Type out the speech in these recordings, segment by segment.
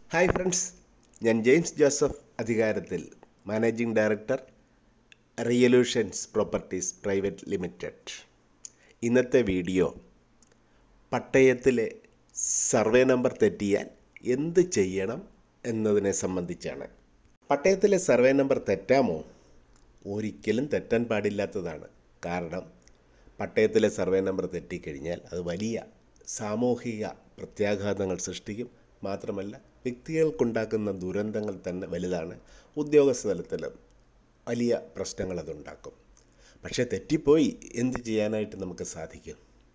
Hi friends, ഞാൻ James Joseph അധികാരത്തിൽ, managing director, റിയലൂഷൻസ് പ്രോപ്പർട്ടീസ് പ്രൈവറ്റ് ലിമിറ്റഡ്. ഇന്നത്തെ വീഡിയോ പട്ടയത്തിലെ സർവേ നമ്പർ തെറ്റിയാൽ എന്ത് ചെയ്യണം എന്നതിനെ സംബന്ധിച്ചാണ്. പട്ടയത്തിലെ സർവേ നമ്പർ തെറ്റാമോ? ഒരിക്കലും തെറ്റാൻ പാടില്ലാത്തതാണ്. കാരണം പട്ടയത്തിലെ സർവേ നമ്പർ തെറ്റിക്കഴിഞ്ഞാൽ അത് വലിയ സാമൂഹിക പ്രത്യാഘാതങ്ങൾ സൃഷ്ടിക്കും. മാത്രമല്ല, വ്യക്തികൾക്കുണ്ടാക്കുന്ന ദുരന്തങ്ങൾ തന്നെ വലുതാണ്. ഉദ്യോഗസ്ഥ തലത്തിലും വലിയ പ്രശ്നങ്ങൾ അതുണ്ടാക്കും. പക്ഷേ തെറ്റിപ്പോയി എന്ത് ചെയ്യാനായിട്ട് നമുക്ക് സാധിക്കും?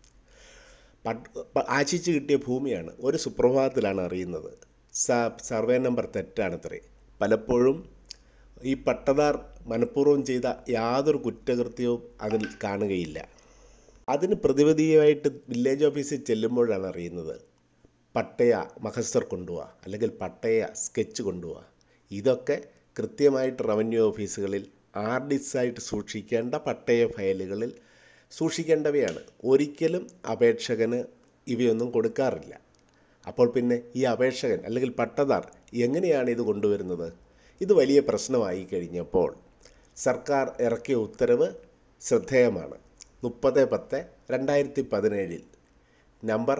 ആശിച്ച് കിട്ടിയ ഭൂമിയാണ്, ഒരു സുപ്രഭാതത്തിലാണ് അറിയുന്നത് സർവേ നമ്പർ തെറ്റാണത്രേ. പലപ്പോഴും ഈ പട്ടദാർ മനഃപൂർവ്വം ചെയ്ത യാതൊരു കുറ്റകൃത്യവും അതിൽ കാണുകയില്ല. അതിന് പ്രതിവിധിയായിട്ട് വില്ലേജ് ഓഫീസിൽ ചെല്ലുമ്പോഴാണ് അറിയുന്നത് പട്ടയ മഹസർ കൊണ്ടുപോവുക, അല്ലെങ്കിൽ പട്ടയ സ്കെച്ച് കൊണ്ടുപോവുക. ഇതൊക്കെ കൃത്യമായിട്ട് റവന്യൂ ഓഫീസുകളിൽ ആർഡിസായിട്ട് സൂക്ഷിക്കേണ്ട പട്ടയ ഫയലുകളിൽ സൂക്ഷിക്കേണ്ടവയാണ്. ഒരിക്കലും അപേക്ഷകന് ഇവയൊന്നും കൊടുക്കാറില്ല. അപ്പോൾ പിന്നെ ഈ അപേക്ഷകൻ അല്ലെങ്കിൽ പട്ടദാർ എങ്ങനെയാണ് ഇത് കൊണ്ടുവരുന്നത്? ഇത് വലിയ പ്രശ്നമായി കഴിഞ്ഞപ്പോൾ സർക്കാർ ഇറക്കിയ ഉത്തരവ് ശ്രദ്ധേയമാണ്. 30/10/2017 നമ്പർ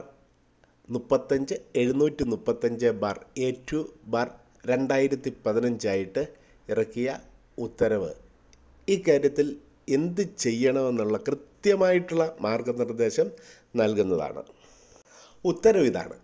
35/735/A2/2015 ഇറക്കിയ ഉത്തരവ് ഈ കാര്യത്തിൽ എന്ത് ചെയ്യണമെന്നുള്ള കൃത്യമായിട്ടുള്ള മാർഗനിർദ്ദേശം നൽകുന്നതാണ്. ഉത്തരവ് ഇതാണ്: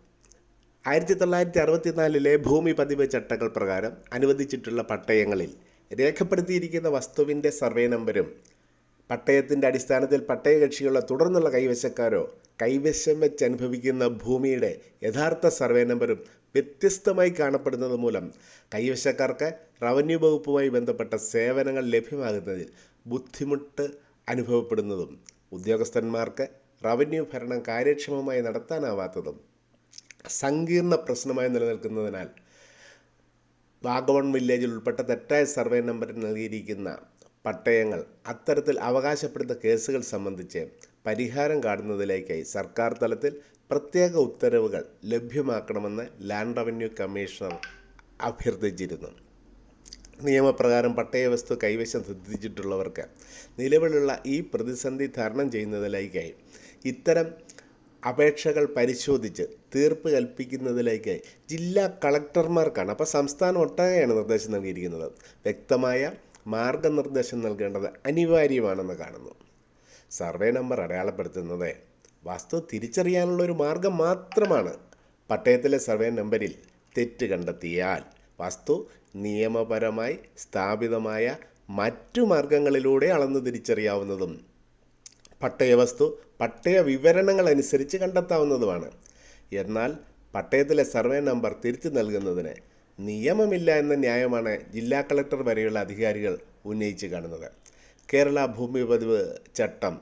1964 ഭൂമി പതിവ് ചട്ടങ്ങൾ പ്രകാരം അനുവദിച്ചിട്ടുള്ള പട്ടയങ്ങളിൽ രേഖപ്പെടുത്തിയിരിക്കുന്ന വസ്തുവിൻ്റെ സർവേ നമ്പരും പട്ടയത്തിൻ്റെ അടിസ്ഥാനത്തിൽ പട്ടയകക്ഷികളുടെ തുടർന്നുള്ള കൈവശക്കാരോ കൈവശം വെച്ച് അനുഭവിക്കുന്ന ഭൂമിയുടെ യഥാർത്ഥ സർവേ നമ്പരും വ്യത്യസ്തമായി കാണപ്പെടുന്നത് മൂലം കൈവശക്കാർക്ക് റവന്യൂ വകുപ്പുമായി ബന്ധപ്പെട്ട സേവനങ്ങൾ ലഭ്യമാകുന്നതിൽ ബുദ്ധിമുട്ട് അനുഭവപ്പെടുന്നതും ഉദ്യോഗസ്ഥന്മാർക്ക് റവന്യൂ ഭരണം കാര്യക്ഷമമായി നടത്താനാവാത്തതും സങ്കീർണ പ്രശ്നമായി നിലനിൽക്കുന്നതിനാൽ വാഗമൺ വില്ലേജിൽ ഉൾപ്പെട്ട തെറ്റായ സർവേ നമ്പറിൽ നൽകിയിരിക്കുന്ന പട്ടയങ്ങൾ അത്തരത്തിൽ അവകാശപ്പെടുന്ന കേസുകൾ സംബന്ധിച്ച് പരിഹാരം കാണുന്നതിലേക്കായി സർക്കാർ തലത്തിൽ പ്രത്യേക ഉത്തരവുകൾ ലഭ്യമാക്കണമെന്ന് ലാൻഡ് റവന്യൂ കമ്മീഷണർ അഭ്യർത്ഥിച്ചിരുന്നു. നിയമപ്രകാരം പട്ടയവസ്തു കൈവശം ശ്രദ്ധിച്ചിട്ടുള്ളവർക്ക് നിലവിലുള്ള ഈ പ്രതിസന്ധി തരണം ചെയ്യുന്നതിലേക്കായി ഇത്തരം അപേക്ഷകൾ പരിശോധിച്ച് തീർപ്പ് കൽപ്പിക്കുന്നതിലേക്കായി ജില്ലാ കളക്ടർമാർക്കാണ്, അപ്പോൾ സംസ്ഥാനം ഒട്ടാകെയാണ് നിർദ്ദേശം നൽകിയിരിക്കുന്നത്, വ്യക്തമായ മാർഗനിർദ്ദേശം നൽകേണ്ടത് അനിവാര്യമാണെന്ന് കാണുന്നു. സർവേ നമ്പർ അടയാളപ്പെടുത്തുന്നത് വസ്തു തിരിച്ചറിയാനുള്ള ഒരു മാർഗം മാത്രമാണ്. പട്ടയത്തിലെ സർവേ നമ്പറിൽ തെറ്റ് കണ്ടെത്തിയാൽ വസ്തു നിയമപരമായി സ്ഥാപിതമായ മറ്റു മാർഗങ്ങളിലൂടെ അളന്ന് തിരിച്ചറിയാവുന്നതും പട്ടയവസ്തു പട്ടയ വിവരണങ്ങൾ അനുസരിച്ച് കണ്ടെത്താവുന്നതുമാണ്. എന്നാൽ പട്ടയത്തിലെ സർവേ നമ്പർ തിരിച്ചു നൽകുന്നതിന് നിയമമില്ല എന്ന ന്യായമാണ് ജില്ലാ കളക്ടർ വരെയുള്ള അധികാരികൾ ഉന്നയിച്ച് കാണുന്നത്. കേരള ഭൂമി പതിവ് ചട്ടം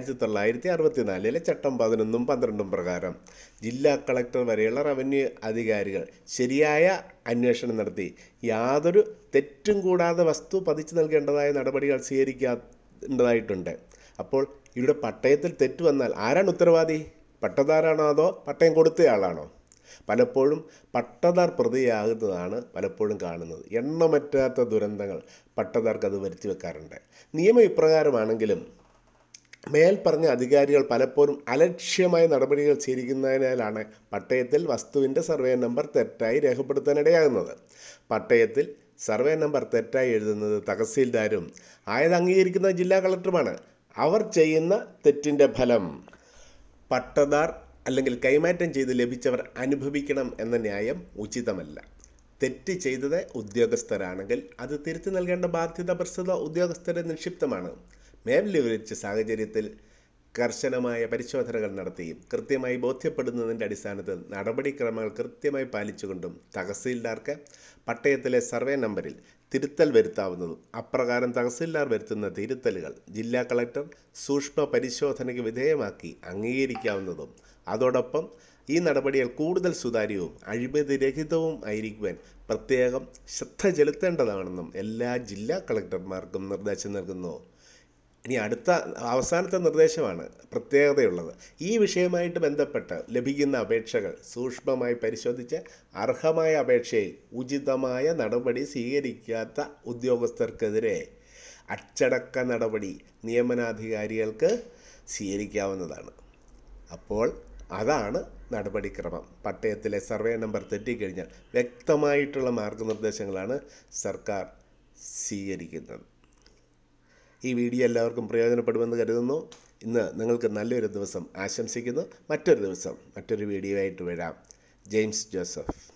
1964 ചട്ടം 11ഉം 12ഉം പ്രകാരം ജില്ലാ കളക്ടർ വരെയുള്ള റവന്യൂ അധികാരികൾ ശരിയായ അന്വേഷണം നടത്തി യാതൊരു തെറ്റും കൂടാതെ വസ്തു പതിച്ചു നൽകേണ്ടതായ നടപടികൾ സ്വീകരിക്കേണ്ടതായിട്ടുണ്ട്. അപ്പോൾ ഇവിടെ പട്ടയത്തിൽ തെറ്റ് വന്നാൽ ആരാണ് ഉത്തരവാദി? പട്ടദാരാണോ അതോ പട്ടയം കൊടുത്തയാളാണോ? പലപ്പോഴും പട്ടദാർ പ്രതിയാകുന്നതാണ് പലപ്പോഴും കാണുന്നത്. എണ്ണമറ്റാത്ത ദുരന്തങ്ങൾ പട്ടദാർക്ക് അത് വരുത്തി വെക്കാറുണ്ട്. നിയമം ഇപ്രകാരമാണെങ്കിലും മേൽപ്പറഞ്ഞ അധികാരികൾ പലപ്പോഴും അലക്ഷ്യമായ നടപടികൾ സ്വീകരിക്കുന്നതിനാലാണ് പട്ടയത്തിൽ വസ്തുവിൻ്റെ സർവേ നമ്പർ തെറ്റായി രേഖപ്പെടുത്താനിടയാകുന്നത്. പട്ടയത്തിൽ സർവേ നമ്പർ തെറ്റായി എഴുതുന്നത് തഹസീൽദാരും ആയത് അംഗീകരിക്കുന്ന ജില്ലാ കളക്ടറുമാണ്. അവർ ചെയ്യുന്ന തെറ്റിൻ്റെ ഫലം പട്ടദാർ അല്ലെങ്കിൽ കൈമാറ്റം ചെയ്ത് ലഭിച്ചവർ അനുഭവിക്കണം എന്ന ന്യായം ഉചിതമല്ല. തെറ്റ് ചെയ്തത് ഉദ്യോഗസ്ഥരാണെങ്കിൽ അത് തിരുത്തി നൽകേണ്ട ബാധ്യത പ്രസ്തുത ഉദ്യോഗസ്ഥരെ നിക്ഷിപ്തമാണ്. മേൽ വിവരിച്ച സാഹചര്യത്തിൽ കർശനമായ പരിശോധനകൾ നടത്തിയും കൃത്യമായി ബോധ്യപ്പെടുന്നതിൻ്റെ അടിസ്ഥാനത്തിൽ നടപടിക്രമങ്ങൾ കൃത്യമായി പാലിച്ചുകൊണ്ടും തഹസീൽദാർക്ക് പട്ടയത്തിലെ സർവേ നമ്പറിൽ തിരുത്തൽ വരുത്താവുന്നതും അപ്രകാരം തഹസീൽദാർ വരുത്തുന്ന തിരുത്തലുകൾ ജില്ലാ കളക്ടർ സൂക്ഷ്മ പരിശോധനയ്ക്ക് വിധേയമാക്കി അംഗീകരിക്കാവുന്നതും അതോടൊപ്പം ഈ നടപടികൾ കൂടുതൽ സുതാര്യവും അഴിമതിരഹിതവും ആയിരിക്കുവാൻ പ്രത്യേകം ശ്രദ്ധ ചെലുത്തേണ്ടതാണെന്നും എല്ലാ ജില്ലാ കളക്ടർമാർക്കും നിർദ്ദേശം നൽകുന്നു. ഇനി അടുത്ത അവസാനത്തെ നിർദ്ദേശമാണ് പ്രത്യേകതയുള്ളത്. ഈ വിഷയമായിട്ട് ബന്ധപ്പെട്ട് ലഭിക്കുന്ന അപേക്ഷകൾ സൂക്ഷ്മമായി പരിശോധിച്ച് അർഹമായ അപേക്ഷയിൽ ഉചിതമായ നടപടി സ്വീകരിക്കാത്ത ഉദ്യോഗസ്ഥർക്കെതിരെ അച്ചടക്ക നടപടി നിയമനാധികാരികൾക്ക് സ്വീകരിക്കാവുന്നതാണ്. അപ്പോൾ അതാണ് നടപടിക്രമം. പട്ടയത്തിലെ സർവേ നമ്പർ തെറ്റിക്കഴിഞ്ഞാൽ വ്യക്തമായിട്ടുള്ള മാർഗനിർദ്ദേശങ്ങളാണ് സർക്കാർ സ്വീകരിക്കുന്നത്. ഈ വീഡിയോ എല്ലാവർക്കും പ്രയോജനപ്പെടുമെന്ന് കരുതുന്നു. ഇന്ന് നിങ്ങൾക്ക് നല്ലൊരു ദിവസം ആശംസിക്കുന്നു. മറ്റൊരു ദിവസം മറ്റൊരു വീഡിയോ ആയിട്ട് വരാം. James Joseph.